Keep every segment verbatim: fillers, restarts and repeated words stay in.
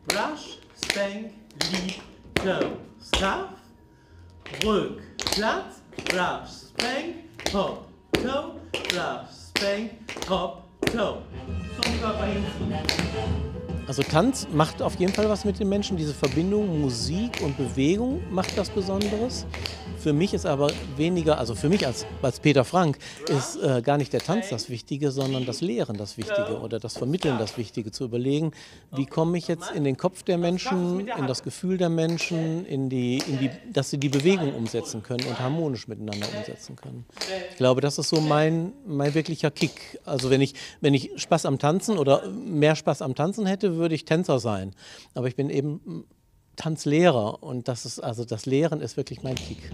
Brush, Spank, Lead, Toe, Scuff, Rück, Platt, Brush, Spank, Hop, Toe, Brush, Spank, Hop, Toe. Zum Körper hinziehen. Also Tanz macht auf jeden Fall was mit den Menschen. Diese Verbindung Musik und Bewegung macht was Besonderes. Für mich ist aber weniger, also für mich als, als Peter Frank, ist äh, gar nicht der Tanz das Wichtige, sondern das Lehren das Wichtige oder das Vermitteln das Wichtige. Zu überlegen, wie komme ich jetzt in den Kopf der Menschen, in das Gefühl der Menschen, in die, in die, dass sie die Bewegung umsetzen können und harmonisch miteinander umsetzen können. Ich glaube, das ist so mein, mein wirklicher Kick. Also wenn ich, wenn ich Spaß am Tanzen oder mehr Spaß am Tanzen hätte, würde ich Tänzer sein. Aber ich bin eben Tanzlehrer und das ist, also das Lehren ist wirklich mein Kick.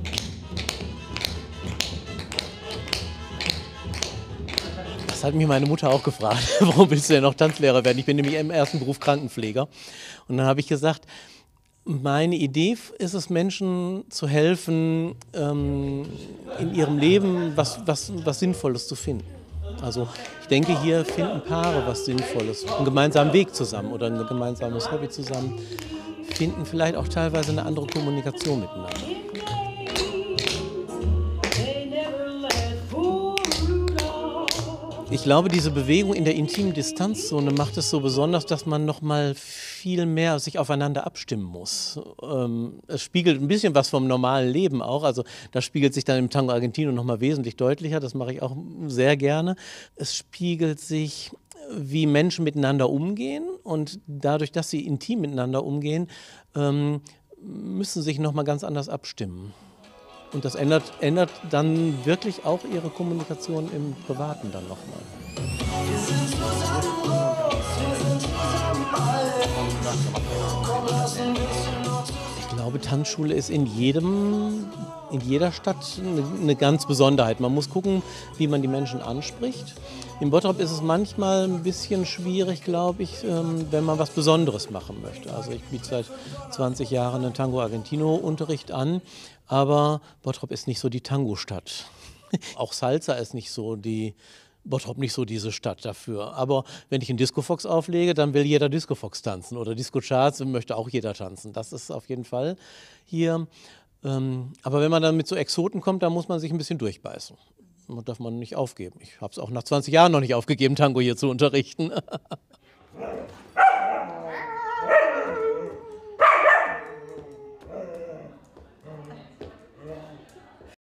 Das hat mich meine Mutter auch gefragt, warum willst du denn noch Tanzlehrer werden? Ich bin nämlich im ersten Beruf Krankenpfleger. Und dann habe ich gesagt, meine Idee ist es, Menschen zu helfen, ähm, in ihrem Leben was, was, was Sinnvolles zu finden. Also ich denke, hier finden Paare was Sinnvolles, einen gemeinsamen Weg zusammen oder ein gemeinsames Hobby zusammen, finden vielleicht auch teilweise eine andere Kommunikation miteinander. Ich glaube, diese Bewegung in der intimen Distanzzone macht es so besonders, dass man noch mal viel mehr sich aufeinander abstimmen muss. Ähm, es spiegelt ein bisschen was vom normalen Leben auch. Also das spiegelt sich dann im Tango Argentino noch mal wesentlich deutlicher. Das mache ich auch sehr gerne. Es spiegelt sich, wie Menschen miteinander umgehen und dadurch, dass sie intim miteinander umgehen, ähm, müssen sich noch mal ganz anders abstimmen. Und das ändert, ändert dann wirklich auch ihre Kommunikation im Privaten dann nochmal. Ich glaube, Tanzschule ist in jedem, in jeder Stadt eine, eine ganz Besonderheit. Man muss gucken, wie man die Menschen anspricht. In Bottrop ist es manchmal ein bisschen schwierig, glaube ich, wenn man was Besonderes machen möchte. Also ich biete seit zwanzig Jahren einen Tango Argentino Unterricht an, aber Bottrop ist nicht so die Tango-Stadt. Auch Salsa ist nicht so die, Bottrop nicht so diese Stadt dafür. Aber wenn ich einen Disco-Fox auflege, dann will jeder Disco-Fox tanzen oder Disco-Charts möchte auch jeder tanzen. Das ist auf jeden Fall hier. Aber wenn man dann mit so Exoten kommt, dann muss man sich ein bisschen durchbeißen. Das darf man nicht aufgeben. Ich habe es auch nach zwanzig Jahren noch nicht aufgegeben, Tango hier zu unterrichten.